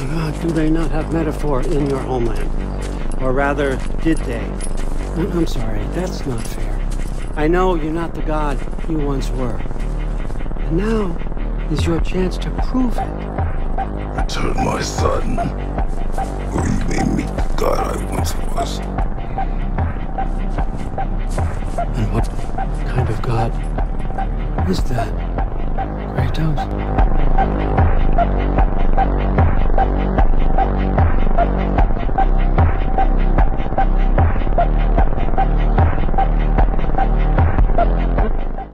Do they not have metaphor in your homeland? Or rather, did they? I'm sorry, that's not fair. I know you're not the god you once were. And now is your chance to prove it. Return my son, or you may meet the god I once was. And what kind of god is that?